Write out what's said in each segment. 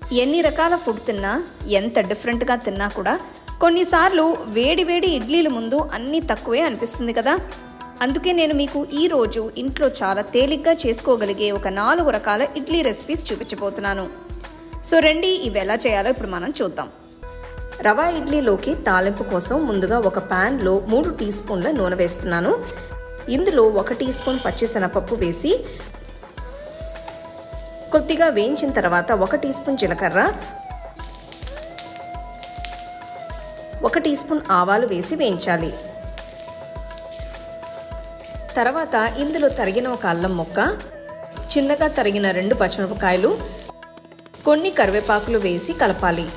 ఎన్ని రకాల ఫుడ్ తిన్నా, ఎంత డిఫరెంట్గా తిన్నా కూడా కొన్నిసార్లు వేడి వేడి ఇడ్లీల ముందు అన్నీ తక్కువే అనిపిస్తుంది కదా. అందుకే నేను మీకు ఈరోజు ఇంట్లో చాలా తేలిగ్గా చేసుకోగలిగే ఒక 4 రకాల ఇడ్లీ రెసిపీస్ చూపించబోతున్నాను. సో రండి, ఇవి ఎలా చేయాలో ఇప్పుడు మనం చూద్దాం. రవా ఇడ్లీలోకి తాలింపు కోసం ముందుగా ఒక ప్యాన్లో 3 టీ స్పూన్ల నూనె వేస్తున్నాను. ఇందులో 1 టీ స్పూన్ పచ్చిశనగపప్పు వేసి కొద్దిగా వేయించిన తర్వాత 1 టీ స్పూన్ జీలకర్ర, 1 టీ స్పూన్ ఆవాలు వేసి వేయించాలి. తర్వాత ఇందులో తరిగిన ఒక అల్లం ముక్క, చిన్నగా తరిగిన 2 పచ్చిమిరపకాయలు, కొన్ని కరివేపాకులు వేసి కలపాలి.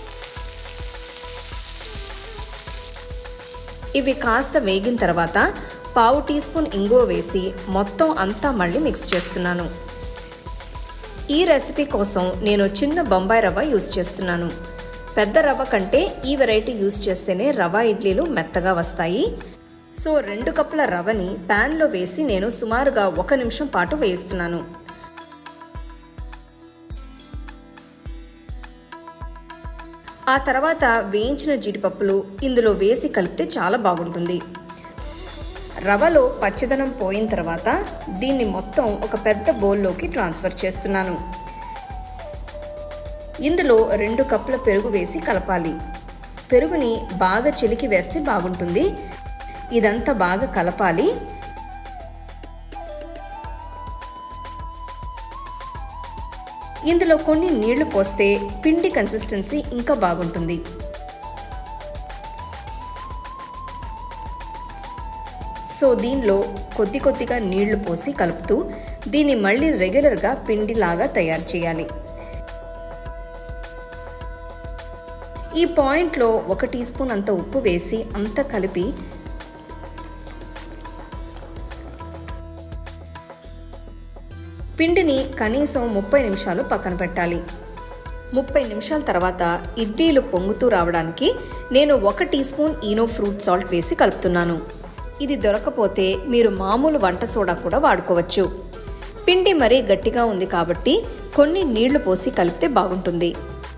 ఇవి కాస్త వేగిన తర్వాత 1/2 టీ స్పూన్ ఇంగువ వేసి మొత్తం అంతా మళ్ళీ మిక్స్ చేస్తున్నాను. ఈ రెసిపీ కోసం నేను చిన్న బొంబాయి రవ్వ యూజ్ చేస్తున్నాను. పెద్ద రవ్వ కంటే ఈ వెరైటీ యూజ్ చేస్తేనే రవా ఇడ్లీలు మెత్తగా వస్తాయి. సో 2 కప్పుల రవ్వని ప్యాన్లో వేసి నేను సుమారుగా 1 నిమిషం పాటు వేయిస్తున్నాను. ఆ తర్వాత వేయించిన జీడిపప్పులు ఇందులో వేసి కలిపితే చాలా బాగుంటుంది. రవ్వలో పచ్చిదనం పోయిన తర్వాత దీన్ని మొత్తం ఒక పెద్ద బౌల్లోకి ట్రాన్స్ఫర్ చేస్తున్నాను. ఇందులో 2 కప్పుల పెరుగు వేసి కలపాలి. పెరుగుని బాగా చిలికి వేస్తే బాగుంటుంది. ఇదంతా బాగా కలపాలి. ఇందులో కొన్ని నీళ్లు పోస్తే పిండి కన్సిస్టెన్సీ ఇంకా బాగుంటుంది. సో దీనిలో కొద్దిగా నీళ్లు పోసి కలుపుతూ దీన్ని మళ్ళీ రెగ్యులర్గా పిండిలాగా తయారు చేయాలి. ఈ పాయింట్లో 1 టీ స్పూన్ అంత ఉప్పు వేసి అంతా కలిపి పిండిని కనీసం 30 నిమిషాలు పక్కన పెట్టాలి. 30 నిమిషాల తర్వాత ఇడ్లీలు పొంగుతూ రావడానికి నేను 1 teaspoon Eno fruit salt వేసి కలుపుతున్నాను. ఇది దొరకపోతే మీరు మామూలు వంట సోడా కూడా వాడుకోవచ్చు. పిండి మరీ గట్టిగా ఉంది కాబట్టి కొన్ని నీళ్లు పోసి కలిపితే బాగుంటుంది.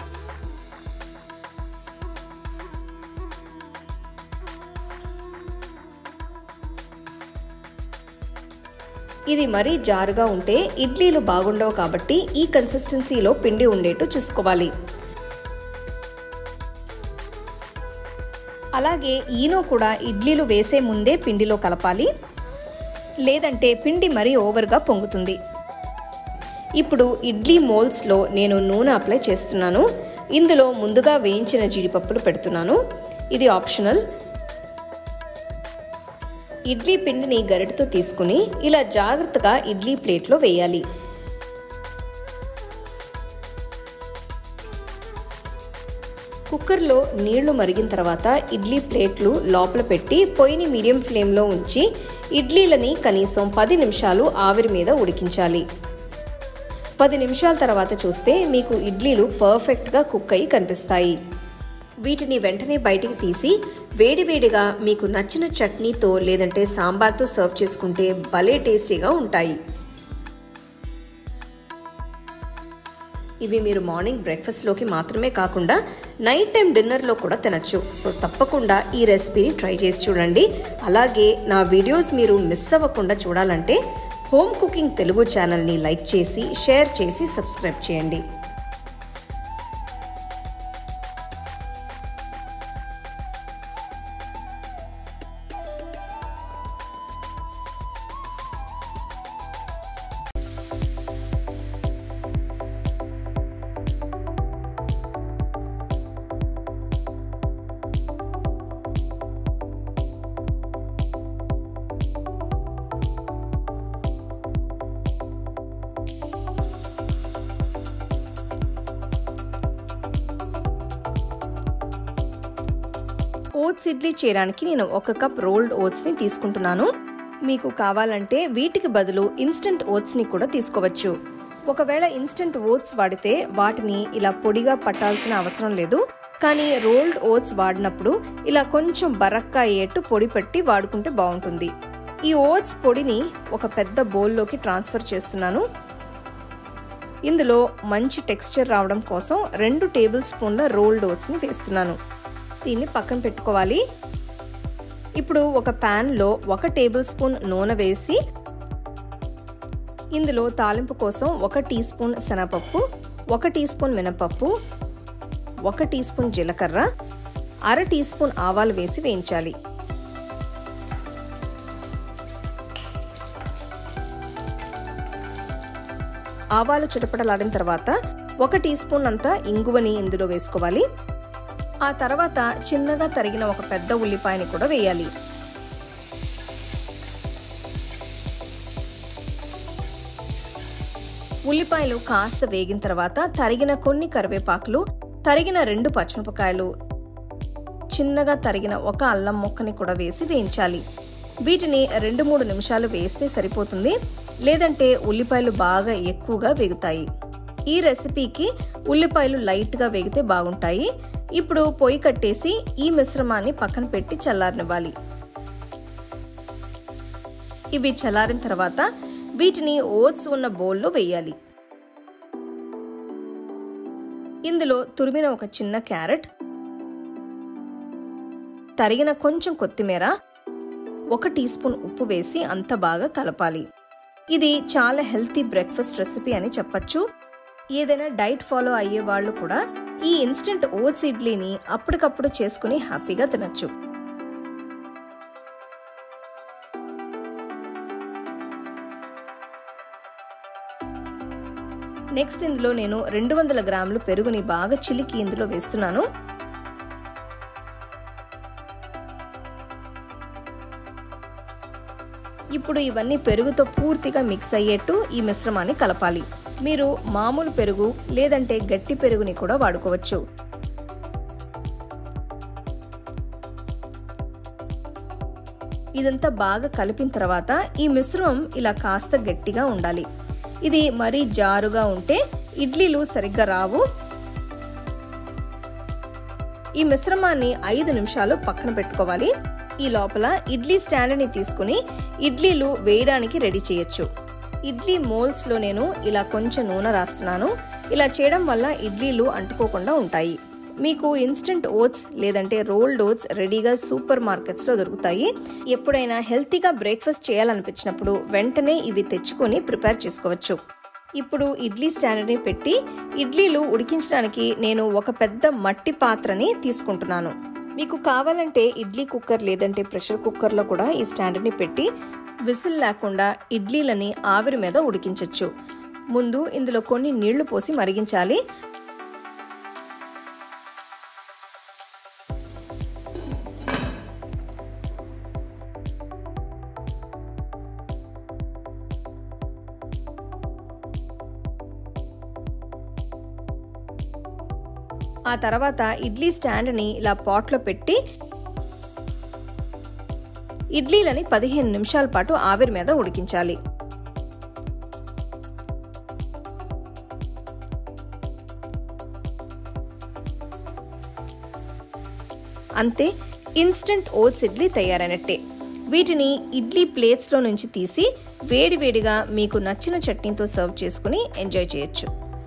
ఇది మరీ జారుగా ఉంటే ఇడ్లీలు బాగుండవు కాబట్టి ఈ కన్సిస్టెన్సీలో పిండి ఉండేట్టు చూసుకోవాలి. అలాగే ఈనో కూడా ఇడ్లీలు వేసే ముందే పిండిలో కలపాలి, లేదంటే పిండి మరీ ఓవర్గా పొంగుతుంది. ఇప్పుడు ఇడ్లీ మోల్డ్స్లో నేను నూనె అప్లై చేస్తున్నాను. ఇందులో ముందుగా వేయించిన జీడిపప్పులు పెడుతున్నాను. ఇది ఆప్షనల్. ఇడ్లీ పిండిని గరిటెతో తీసుకుని ఇలా జాగ్రత్తగా ఇడ్లీ ప్లేట్లో వేయాలి. కుక్కర్లో నీళ్లు మరిగిన తర్వాత ఇడ్లీ ప్లేట్లు లోపల పెట్టి పొయ్యిని మీడియం ఫ్లేమ్లో ఉంచి ఇడ్లీలని కనీసం 10 నిమిషాలు ఆవిరి మీద ఉడికించాలి. 10 నిమిషాల తర్వాత చూస్తే మీకు ఇడ్లీలు పర్ఫెక్ట్గా కుక్ అయ్యి కనిపిస్తాయి. వీటిని వెంటనే బయటికి తీసి వేడివేడిగా మీకు నచ్చిన చట్నీతో లేదంటే సాంబార్తో సర్వ్ చేసుకుంటే భలే టేస్టీగా ఉంటాయి. ఇవి మీరు మార్నింగ్ బ్రేక్ఫాస్ట్లోకి మాత్రమే కాకుండా నైట్ టైం డిన్నర్లో కూడా తినచ్చు. సో తప్పకుండా ఈ రెసిపీని ట్రై చేసి చూడండి. అలాగే నా వీడియోస్ మీరు మిస్ అవ్వకుండా చూడాలంటే హోమ్ కుకింగ్ తెలుగు ఛానల్ని లైక్ చేసి, షేర్ చేసి, సబ్స్క్రైబ్ చేయండి. ఓట్స్ ఇడ్లీ చేయడానికి నేను 1 కప్ రోల్డ్ ఓట్స్ని తీసుకుంటున్నాను. మీకు కావాలంటే వీటికి బదులు ఇన్స్టెంట్ ఓట్స్ని కూడా తీసుకోవచ్చు. ఒకవేళ ఇన్స్టెంట్ ఓట్స్ వాడితే వాటిని ఇలా పొడిగా పట్టాల్సిన అవసరం లేదు. కానీ రోల్డ్ ఓట్స్ వాడినప్పుడు ఇలా కొంచెం బరక్కా అయ్యేట్టు పొడి పెట్టి వాడుకుంటే బాగుంటుంది. ఈ ఓట్స్ పొడిని ఒక పెద్ద బౌల్లోకి ట్రాన్స్ఫర్ చేస్తున్నాను. ఇందులో మంచి టెక్స్చర్ రావడం కోసం 2 టేబుల్ స్పూన్ల రోల్డ్ ఓట్స్ని వేస్తున్నాను. దీన్ని పక్కన పెట్టుకోవాలి. ఇప్పుడు ఒక ప్యాన్లో 1 టేబుల్ స్పూన్ నూనె వేసి ఇందులో తాలింపు కోసం 1 టీ స్పూన్ శనగపప్పు, 1 టీ స్పూన్ మినపప్పు, 1 టీ స్పూన్ జీలకర్ర, 1/2 టీ స్పూన్ ఆవాలు వేసి వేయించాలి. ఆవాలు చిటపటలాడిన తర్వాత 1 టీ స్పూన్ అంతా ఇంగువని ఇందులో వేసుకోవాలి. ఆ తర్వాత చిన్నగా తరిగిన ఒక పెద్ద ఉల్లిపాయని కూడా వేయాలి. ఉల్లిపాయలు కాస్త వేగిన తర్వాత తరిగిన కొన్ని కరివేపాకులు, తరిగిన 2 పచ్చిమిరపకాయలు, చిన్నగా తరిగిన 1 అల్లం ముక్కని కూడా వేసి వేయించాలి. వీటిని 2-3 నిమిషాలు వేస్తే సరిపోతుంది, లేదంటే ఉల్లిపాయలు బాగా ఎక్కువగా వేగుతాయి. ఈ రెసిపీకి ఉల్లిపాయలు లైట్గా వేగితే బాగుంటాయి. ఇప్పుడు పొయ్యి కట్టేసి ఈ మిశ్రమాన్ని పక్కన పెట్టి చల్లారనివ్వాలి. ఇవి చల్లారిన తర్వాత వీటిని ఓట్స్ ఉన్న బౌల్లో వేయాలి. ఇందులో తురిమిన ఒక చిన్న క్యారెట్, తరిగిన కొంచెం కొత్తిమీర, 1 టీ స్పూన్ ఉప్పు వేసి అంత బాగా కలపాలి. ఇది చాలా హెల్తీ బ్రేక్ఫాస్ట్ రెసిపీ అని చెప్పచ్చు. ఏదైనా డైట్ ఫాలో అయ్యే వాళ్ళు కూడా ఈ ఇన్స్టెంట్ ఓట్స్ ఇడ్లీని అప్పటికప్పుడు చేసుకుని హ్యాపీగా తినచ్చు. నెక్స్ట్ ఇందులో నేను 200 గ్రాములు పెరుగుని బాగా చిలికి ఇందులో వేస్తున్నాను. ఇప్పుడు ఇవన్నీ పెరుగుతో పూర్తిగా మిక్స్ అయ్యేట్టు ఈ మిశ్రమాన్ని కలపాలి. మీరు మామూలు పెరుగు లేదంటే గట్టి పెరుగుని కూడా వాడుకోవచ్చు. ఇదంతా బాగా కలిపిన తర్వాత ఈ మిశ్రమం ఇలా కాస్త గట్టిగా ఉండాలి. ఇది మరీ జారుగా ఉంటే ఇడ్లీలు సరిగ్గా రావు. ఈ మిశ్రమాన్ని 5 నిమిషాలు పక్కన పెట్టుకోవాలి. ఈ లోపల ఇడ్లీ స్టాండ్ని తీసుకుని ఇడ్లీలు వేయడానికి రెడీ చేయొచ్చు. ఇడ్లీ మోల్స్లో నేను ఇలా కొంచెం నూనె రాస్తున్నాను. ఇలా చేయడం వల్ల ఇడ్లీలు అంటుకోకుండా ఉంటాయి. మీకు ఇన్స్టెంట్ ఓట్స్ లేదంటే రోల్డ్ ఓట్స్ రెడీగా సూపర్ మార్కెట్స్లో దొరుకుతాయి. ఎప్పుడైనా హెల్తీగా బ్రేక్ఫాస్ట్ చేయాలనిపించినప్పుడు వెంటనే ఇవి తెచ్చుకొని ప్రిపేర్ చేసుకోవచ్చు. ఇప్పుడు ఇడ్లీ స్టాండ్ని పెట్టి ఇడ్లీలు ఉడికించడానికి నేను ఒక పెద్ద మట్టి పాత్రని తీసుకుంటున్నాను. మీకు కావాలంటే ఇడ్లీ కుక్కర్ లేదంటే ప్రెషర్ కుక్కర్లో కూడా ఈ స్టాండ్ని పెట్టి విసిల్ లేకుండా ఇడ్లీలని ఆవిరి మీద ఉడికించవచ్చు. ముందు ఇందులో కొన్ని నీళ్లు పోసి మరిగించాలి. ఆ తర్వాత ఇడ్లీ స్టాండ్ని ఇలా పాట్లో పెట్టి ఇడ్లీలని 15 నిమిషాల పాటు ఆవిరి మీద ఉడికించాలి. అంతే, ఇన్స్టెంట్ ఓట్స్ ఇడ్లీ తయారైనట్టే. వీటిని ఇడ్లీ ప్లేట్స్లో నుంచి తీసి వేడివేడిగా మీకు నచ్చిన చట్నీతో సర్వ్ చేసుకుని ఎంజాయ్ చేయొచ్చు.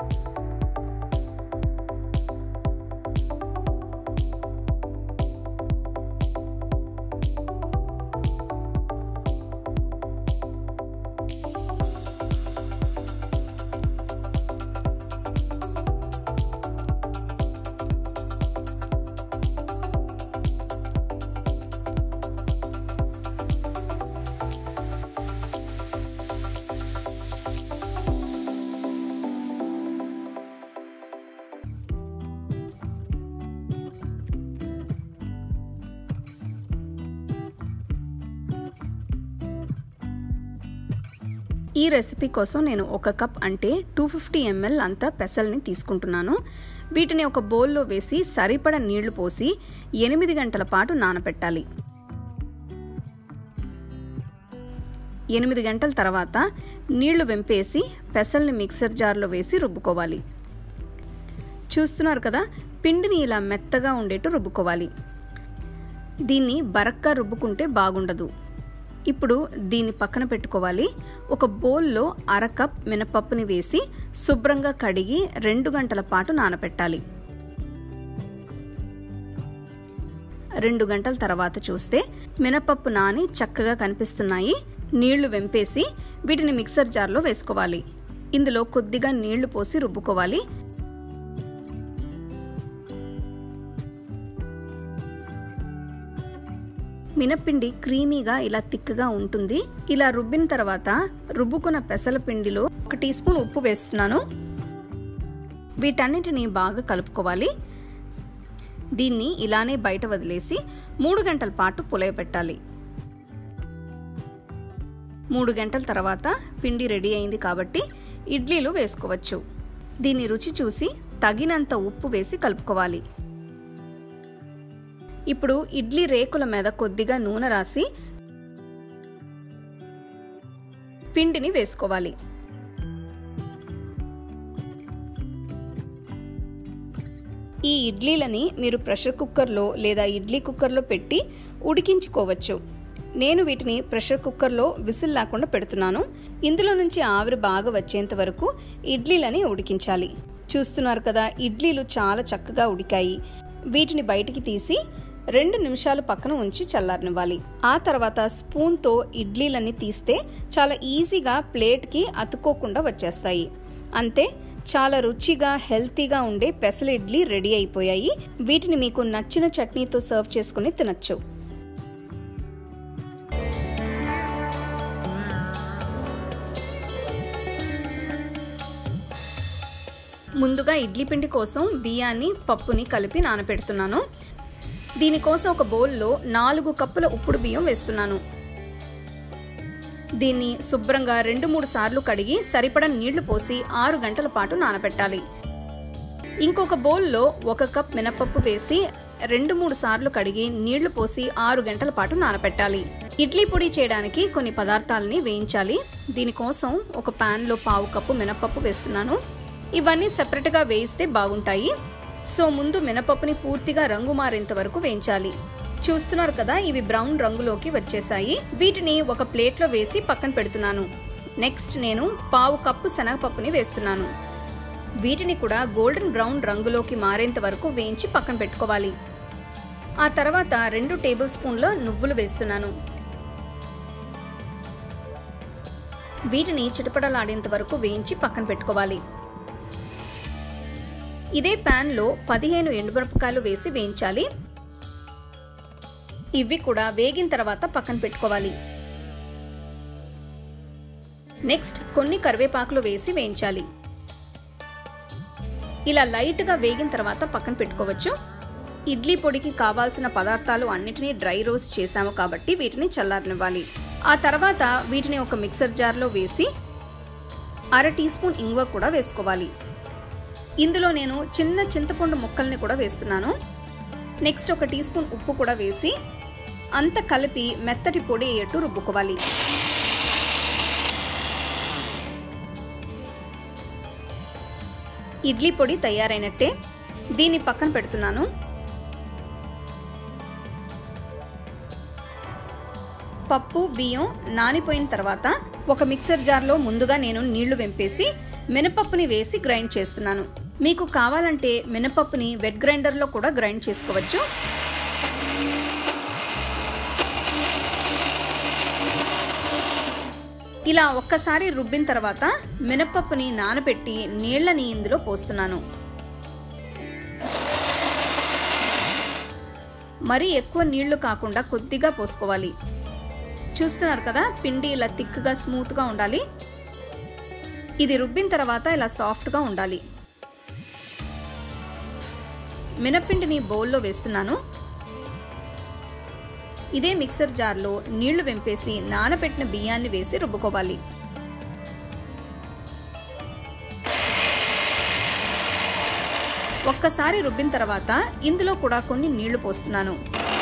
ఈ రెసిపీ కోసం నేను 1 కప్ అంటే 250 ml అంత పెసల్ని తీసుకుంటున్నాను. వీటిని ఒక బౌల్లో వేసి సరిపడ నీళ్లు పోసి 8 గంటల పాటు నానబెట్టాలి. 8 గంటల తర్వాత నీళ్లు వెంపేసి పెసల్ని మిక్సర్ జార్లో వేసి రుబ్బుకోవాలి. చూస్తున్నారు కదా, పిండిని ఇలా మెత్తగా ఉండేట్టు రుబ్బుకోవాలి. దీన్ని బరక్గా రుబ్బుకుంటే బాగుండదు. ఇప్పుడు దీన్ని పక్కన పెట్టుకోవాలి. ఒక బౌల్లో 1/2 కప్ మినపప్పుని వేసి శుభ్రంగా కడిగి 2 గంటల పాటు నానబెట్టాలి. 2 గంటల తర్వాత చూస్తే మినపప్పు నాని చక్కగా కనిపిస్తున్నాయి. నీళ్లు వెంపేసి వీటిని మిక్సర్ జార్లో వేసుకోవాలి. ఇందులో కొద్దిగా నీళ్లు పోసి రుబ్బుకోవాలి. మినపిండి క్రీమీగా ఇలా తిక్కగా ఉంటుంది. ఇలా రుబ్బిన తర్వాత రుబ్బుకున్న పెసల పిండిలో 1 టీ స్పూన్ ఉప్పు వేస్తున్నాను. వీటన్నిటిని బాగా కలుపుకోవాలి. దీన్ని ఇలానే బయట వదిలేసి 3 గంటల పాటు పులయపెట్టాలి. 3 గంటల తర్వాత పిండి రెడీ అయింది కాబట్టి ఇడ్లీలు వేసుకోవచ్చు. దీని రుచి చూసి తగినంత ఉప్పు వేసి కలుపుకోవాలి. ఇప్పుడు ఇడ్లీ రేకుల మీద కొద్దిగా నూనె రాసి పిండిని వేసుకోవాలి. ఈ ఇడ్లీలని మీరు ప్రెషర్ కుక్కర్లో లేదా ఇడ్లీ కుక్కర్లో పెట్టి ఉడికించుకోవచ్చు. నేను వీటిని ప్రెషర్ కుక్కర్లో విసిల్ లేకుండా పెడుతున్నాను. ఇందులో నుంచి ఆవిరి బాగా వచ్చేంత వరకు ఇడ్లీలని ఉడికించాలి. చూస్తున్నారు కదా, ఇడ్లీలు చాలా చక్కగా ఉడికాయి. వీటిని బయటికి తీసి 2 నిమిషాలు పక్కన ఉంచి చల్లారనివ్వాలి. ఆ తర్వాత స్పూన్తో ఇడ్లీలన్నీ తీస్తే చాలా ఈజీగా ప్లేట్కి అతుక్కోకుండా వచ్చేస్తాయి. అంతే, చాలా రుచిగా హెల్తీగా ఉండే పెసల ఇడ్లీ రెడీ అయిపోయాయి. వీటిని మీకు నచ్చిన చట్నీతో సర్వ్ చేసుకుని తినచ్చు. ముందుగా ఇడ్లీ పిండి కోసం బియ్యాన్ని పప్పుని కలిపి నానబెడుతున్నాను. దీనికోసం ఒక బౌల్లో 4 కప్పుల ఉప్పుడు బియ్యం వేస్తున్నాను. దీన్ని శుభ్రంగా 2-3 సార్లు కడిగి సరిపడా నీళ్లు పోసి 6 గంటల పాటు నానబెట్టాలి. ఇంకొక బౌల్లో 1 కప్ మినపప్పు వేసి 2-3 సార్లు కడిగి నీళ్లు పోసి 6 గంటల పాటు నానబెట్టాలి. ఇడ్లీ పొడి చేయడానికి కొన్ని పదార్థాలని వేయించాలి. దీనికోసం ఒక పాన్ లో 1/2 కప్పు మినపప్పు వేస్తున్నాను. ఇవన్నీ సెపరేట్ గా వేయిస్తే బాగుంటాయి. సో ముందు మినపప్పుని పూర్తిగా రంగు మారేంత వరకు వేయించాలి. చూస్తున్నారు కదా, ఇవి బ్రౌన్ రంగులోకి వచ్చేసాయి. వీటిని ఒక ప్లేట్ లో వేసి పక్కన పెడుతున్నాను. నెక్స్ట్ నేను 1/2 కప్పు శనగపప్పుని వేస్తున్నాను. వీటిని కూడా గోల్డెన్ బ్రౌన్ రంగులోకి మారేంత వరకు వేయించి పక్కన పెట్టుకోవాలి. ఆ తర్వాత 2 టేబుల్ స్పూన్ల నువ్వులు వేస్తున్నాను. వీటిని చిటపటలాడేంత వరకు వేయించి పక్కన పెట్టుకోవాలి. ఇదే పాన్ లో 15 ఎండుమిరపకాయలు వేసి వేయించాలి. ఇవి కూడా వేగిన తర్వాత పక్కన పెట్టుకోవాలి. నెక్స్ట్ కొన్ని కరివేపాకులు వేసి వేయించాలి. ఇలా లైట్ గా వేగిన తర్వాత పక్కన పెట్టుకోవచ్చు. ఇడ్లీ పొడికి కావాల్సిన పదార్థాలు అన్నిటినీ డ్రై రోస్ట్ చేసాము కాబట్టి వీటిని చల్లారనివ్వాలి. ఆ తర్వాత వీటిని ఒక మిక్సర్ జార్లో వేసి 1/2 టీ స్పూన్ ఇంగువ కూడా వేసుకోవాలి. ఇందులో నేను చిన్న చింతపండు ముక్కల్ని కూడా వేస్తున్నాను. నెక్స్ట్ 1 టీ స్పూన్ ఉప్పు కూడా వేసి అంత కలిపి మెత్తటి పొడి అయ్యేట్టు రుబ్బుకోవాలి. ఇడ్లీ పొడి తయారైనట్టే. దీన్ని పక్కన పెడుతున్నాను. పప్పు బియ్యం నానిపోయిన తర్వాత ఒక మిక్సర్ జార్లో ముందుగా నేను నీళ్లు వెంపేసి మినపప్పుని వేసి గ్రైండ్ చేస్తున్నాను. మీకు కావాలంటే మినపప్పుని వెట్ గ్రైండర్లో కూడా గ్రైండ్ చేసుకోవచ్చు. ఇలా ఒక్కసారి రుబ్బిన తర్వాత మినపప్పుని నానబెట్టి నీళ్లని ఇందులో పోస్తున్నాను. మరీ ఎక్కువ నీళ్లు కాకుండా కొద్దిగా పోసుకోవాలి. చూస్తున్నారు కదా, పిండి ఇలా థిక్గా స్మూత్గా ఉండాలి. ఇది రుబ్బిన తర్వాత ఇలా సాఫ్ట్గా ఉండాలి. మినపిండిని బౌల్లో వేస్తున్నాను. ఇదే మిక్సర్ జార్లో నీళ్లు వెంపేసి నానబెట్టిన బియ్యాన్ని వేసి రుబ్బుకోవాలి. ఒక్కసారి రుబ్బిన తర్వాత ఇందులో కూడా కొన్ని నీళ్లు పోస్తున్నాను.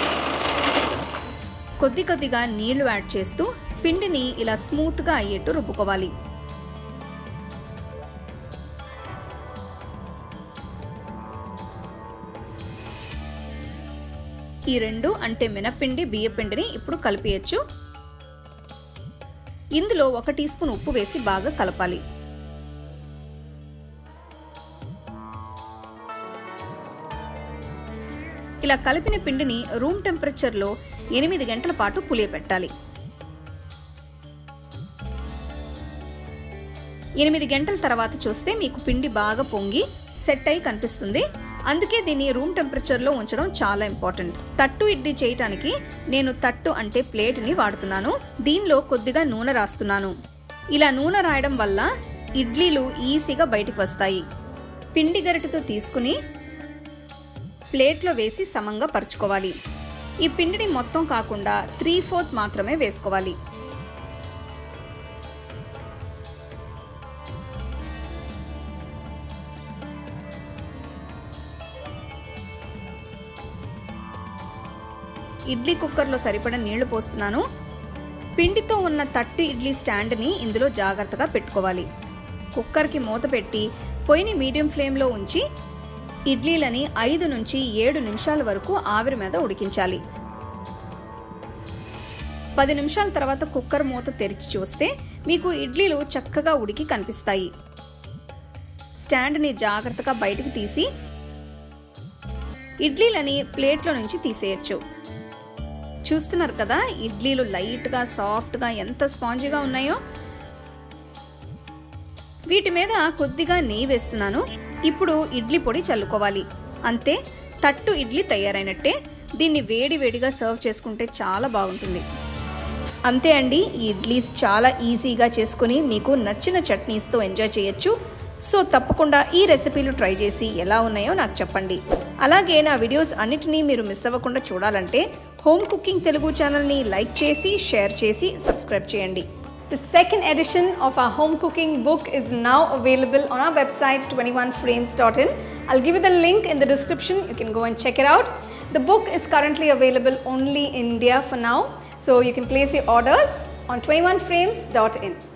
కొద్ది కొద్దిగా నీళ్లు యాడ్ చేస్తూ పిండిని ఇలా స్మూత్గా అయ్యేట్టు రుబ్బుకోవాలి. ఈ రెండు అంటే మినపిండి బియ్యపిండిని ఇప్పుడు కలిపేయచ్చు. ఇందులో 1 టీ స్పూన్ ఉప్పు వేసి బాగా కలపాలి. ఇలా కలిపిన పిండిని రూమ్ టెంపరేచర్లో 8 గంటల పాటు పులియపెట్టాలి. 8 గంటల తర్వాత చూస్తే మీకు పిండి బాగా పొంగి సెట్ అయి కనిపిస్తుంది. అందుకే దీన్ని రూమ్ టెంపరేచర్లో ఉంచడం చాలా ఇంపార్టెంట్. తట్టు ఇడ్లీ చేయడానికి నేను తట్టు అంటే ప్లేట్ని వాడుతున్నాను. దీనిలో కొద్దిగా నూనె రాస్తున్నాను. ఇలా నూనె రాయడం వల్ల ఇడ్లీలు ఈజీగా బయటకు వస్తాయి. పిండి గరిటెతో తీసుకుని ప్లేట్లో వేసి సమంగా పరుచుకోవాలి. ఈ పిండిని మొత్తం కాకుండా 3/4 మాత్రమే వేసుకోవాలి. ఇడ్లీ కుక్కర్లో సరిపడా నీళ్లు పోస్తున్నాను. పిండితో ఉన్న తట్టు ఇడ్లీ స్టాండ్ని ఇందులో జాగ్రత్తగా పెట్టుకోవాలి. కుక్కర్కి మూత పెట్టి పొయ్యిని మీడియం ఫ్లేమ్లో ఉంచి ఇడ్లీలని 5 నుంచి 7 నిమిషాల వరకు ఆవిరి మీద ఉడికించాలి. 10 నిమిషాల తర్వాత కుక్కర్ మూత తెరిచి చూస్తే మీకు ఇడ్లీలు చక్కగా ఉడికి కనిపిస్తాయి. స్టాండ్ని జాగ్రత్తగా బయటకు తీసి ఇడ్లీలని ప్లేట్లో నుంచి తీసేయచ్చు. చూస్తున్నారు కదా, ఇడ్లీలు లైట్గా సాఫ్ట్గా ఎంత స్పాంజీగా ఉన్నాయో. వీటి మీద కొద్దిగా నెయ్యి వేస్తున్నాను. ఇప్పుడు ఇడ్లీ పొడి చల్లుకోవాలి. అంతే, తట్టు ఇడ్లీ తయారైనట్టే. దీన్ని వేడి వేడిగా సర్వ్ చేసుకుంటే చాలా బాగుంటుంది. అంతే అండి, ఈ ఇడ్లీస్ చాలా ఈజీగా చేసుకుని మీకు నచ్చిన చట్నీస్తో ఎంజాయ్ చేయొచ్చు. సో తప్పకుండా ఈ రెసిపీలు ట్రై చేసి ఎలా ఉన్నాయో నాకు చెప్పండి. అలాగే నా వీడియోస్ అన్నిటినీ మీరు మిస్ అవ్వకుండా చూడాలంటే హోమ్ కుకింగ్ తెలుగు ఛానల్ని లైక్ చేసి, షేర్ చేసి, సబ్స్క్రైబ్ చేయండి. The second edition of our home cooking book is now available on our website 21frames.in. I'll give you the link in the description. You can go and check it out. The book is currently available only in India for now, so you can place your orders on 21frames.in.